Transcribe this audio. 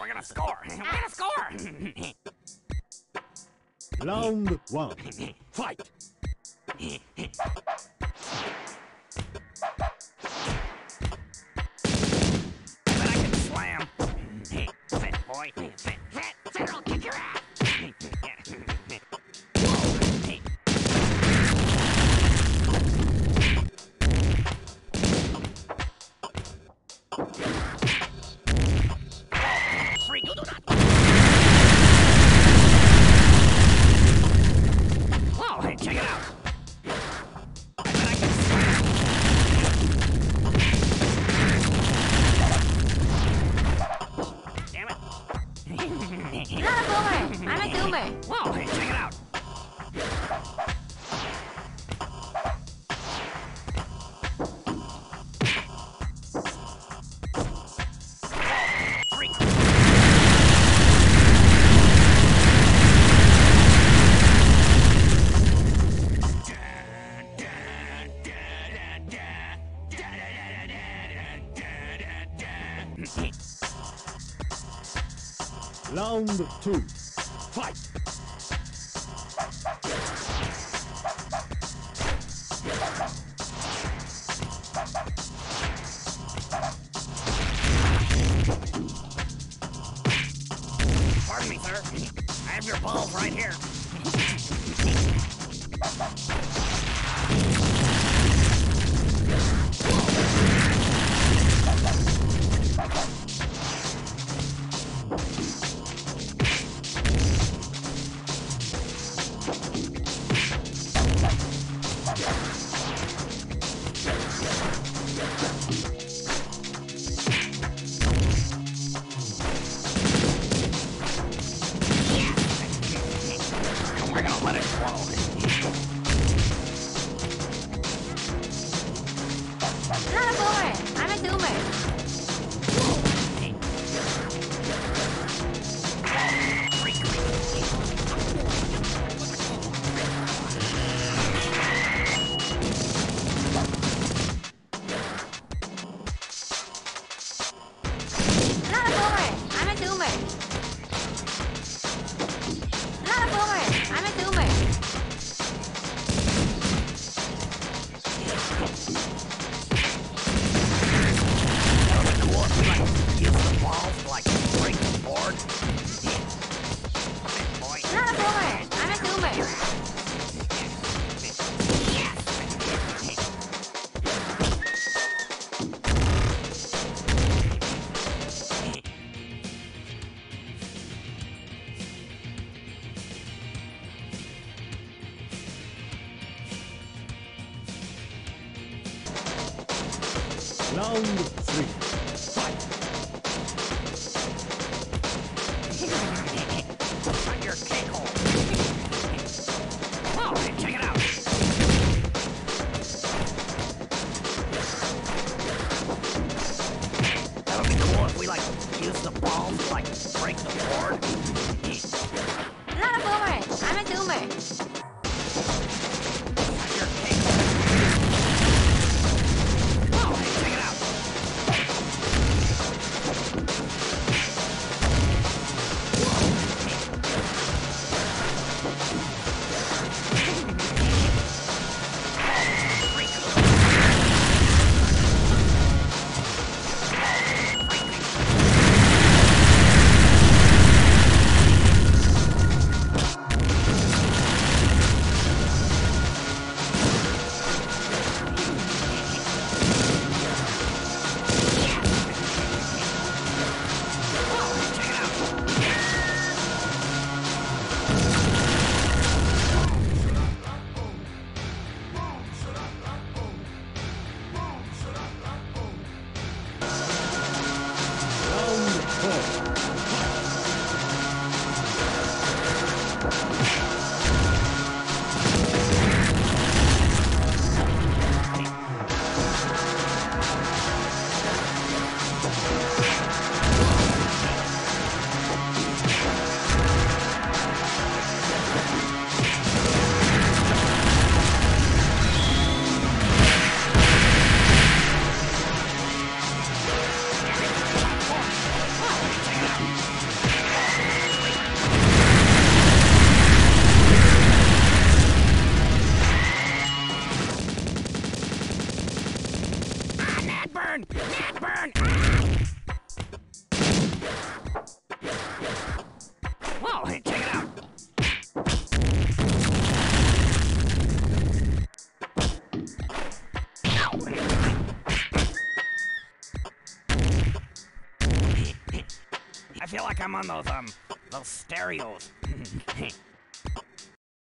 We're gonna score! We're gonna score! Round 1. Fight! But I can slam! Fat boy! Fat! I'll kick your ass! Freak! You do not! Whoa! Hey, check it out! I bet I can slam! Damn it! Not a boomer! I'm a doomer! Whoa! Hey, check it out! Freak! Round 2. Fight! Pardon me, sir. I have your balls right here. We're gonna let it flow. Not a boomer! I'm a doomer! Not a boomer! I'm a doomer! Not a boomer! I'm a doomer! That would be cool if we, like, use the balls to, like, break the board. Boy. Not a boomer! I'm a doomer! Round 3. Fight! On your cake hole. Whoa, hey, check it out. That would be cool if we, like, use the balls to, like, break the board. Not a boomer! I'm a doomer! On your cake hole. Whoa, hey, check it out. burn! Neck burn! Ah! Whoa, check it out. I feel like I'm on those stereos.